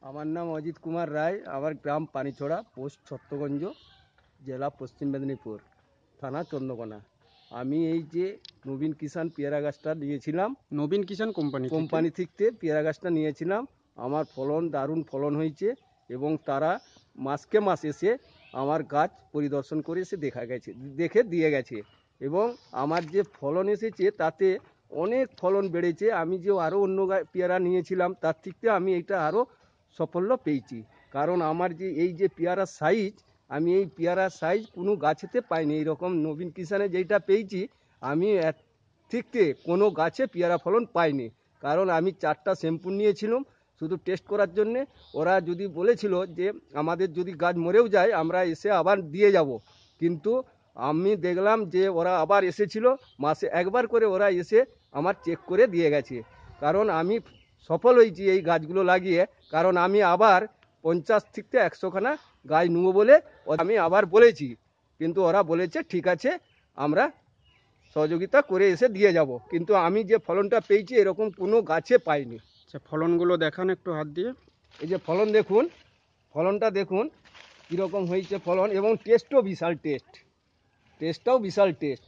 আমার নাম অজিত কুমার রায়। আমার গ্রাম পানিছড়া, পোস্ট ছত্রগঞ্জ, জেলা পশ্চিম মেদিনীপুর, থানা চন্দ্রকোনা। আমি এই যে নবীন কিষাণ পেয়ারা গাছটা নিয়েছিলাম, নবীন কিষাণ কোম্পানি থেকে পেয়ারা গাছটা নিয়েছিলাম। আমার ফলন দারুণ ফলন হয়েছে এবং তারা মাসকে মাস এসে আমার গাছ পরিদর্শন করে এসে দেখে দিয়ে গেছে এবং আমার যে ফলন এসেছে তাতে অনেক ফলন বেড়েছে। আমি যে আরও অন্য পেয়ারা নিয়েছিলাম তার থেকে আমি এটা আরও সাফল্য পেয়েছি, কারণ আমার যে এই যে পেয়ারার সাইজ, আমি এই পেয়ারার সাইজ কোনো গাছেতে পাইনি। এইরকম নবীন কিষাণে যেটা পেয়েছি আমি থেকে কোনো গাছে পেয়ারা ফলন পাইনি, কারণ আমি 4টা শ্যাম্পু নিয়েছিলাম শুধু টেস্ট করার জন্যে। ওরা যদি বলেছিল যে আমাদের যদি গাছ মরেও যায় আমরা এসে আবার দিয়ে যাব, কিন্তু আমি দেখলাম যে ওরা আবার এসেছিল, মাসে একবার করে ওরা এসে আমার চেক করে দিয়ে গেছে। কারণ আমি সফল হয়েছি এই গাছগুলো লাগিয়ে, কারণ আমি আবার 50 থেকে 100 খানা গাছ নেবো বলে আমি আবার বলেছি, কিন্তু ওরা বলেছে ঠিক আছে আমরা সহযোগিতা করে এসে দিয়ে যাব, কিন্তু আমি যে ফলনটা পেয়েছি এরকম কোনো গাছে পাইনি। আচ্ছা, ফলনগুলো দেখান একটু হাত দিয়ে। এই যে ফলন দেখুন, ফলনটা দেখুন কীরকম হয়েছে ফলন, এবং টেস্টও বিশাল টেস্টটাও বিশাল টেস্ট।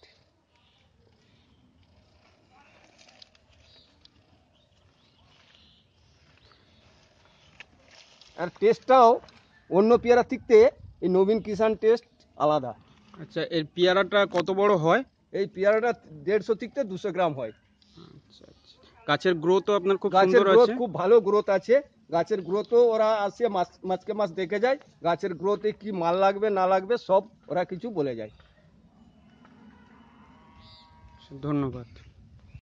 আর টেস্টটাও অন্য পেয়ারা থেকে এই নবীন কিষাণ টেস্ট আলাদা। আচ্ছা, এর পেয়ারাটা কত বড় হয়? এই পেয়ারাটা 150 থেকে 200 গ্রাম হয়। আচ্ছা আচ্ছা, গাছের গ্রোথও আপনার খুব গাছের সুন্দর গ্রোথ আছে। খুব ভালো গ্রোথ আছে। গাছের গ্রোথও ওরা আসে মাসকে মাস দেখে যায়, গাছের গ্রোথে কি মাল লাগবে না লাগবে সব ওরা কিছু বলে যায়। ধন্যবাদ।